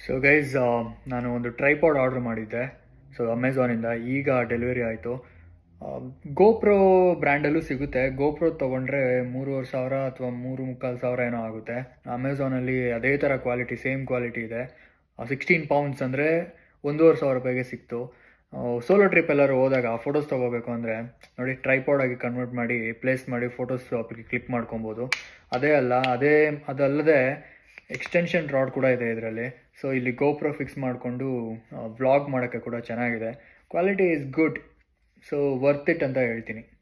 So guys, ನಾನು ಒಂದು tripod order ಮಾಡಿದ್ದೆ. ಸೊ ಅಮೆಝಾನಿಂದ ಈಗ ಡೆಲಿವರಿ ಆಯಿತು. ಗೋಪ್ರೋ ಬ್ರ್ಯಾಂಡಲ್ಲೂ ಸಿಗುತ್ತೆ. ಗೋಪ್ರೋ ತೊಗೊಂಡ್ರೆ 3,500 ಅಥವಾ 3,500 ಏನೋ ಆಗುತ್ತೆ. ಅಮೆಝಾನಲ್ಲಿ ಅದೇ ಥರ ಕ್ವಾಲಿಟಿ, ಸೇಮ್ ಕ್ವಾಲಿಟಿ ಇದೆ. 16 ಪೌಂಡ್ಸ್ ಅಂದರೆ 1,500 ರೂಪಾಯಿಗೆ ಸಿಕ್ತು. ಸೋಲೋ ಟ್ರಿಪ್ ಎಲ್ಲರೂ ಹೋದಾಗ ಫೋಟೋಸ್ ತೊಗೋಬೇಕು ಅಂದರೆ ನೋಡಿ, ಟ್ರೈಪಾಡ್ ಆಗಿ ಕನ್ವರ್ಟ್ ಮಾಡಿ ಪ್ಲೇಸ್ ಮಾಡಿ ಫೋಟೋಸ್ ಕ್ಲಿಕ್ ಮಾಡ್ಕೊಬೋದು. ಅದಲ್ಲದೆ ಎಕ್ಸ್ಟೆನ್ಷನ್ ರಾಡ್ ಕೂಡ ಇದೆ ಇದರಲ್ಲಿ. ಸೊ ಇಲ್ಲಿ ಗೋಪ್ರೋ ಫಿಕ್ಸ್ ಮಾಡಿಕೊಂಡು ವ್ಲಾಗ್ ಮಾಡೋಕ್ಕೆ ಕೂಡ ಚೆನ್ನಾಗಿದೆ. Quality is good. So worth it ಅಂತ ಹೇಳ್ತೀನಿ.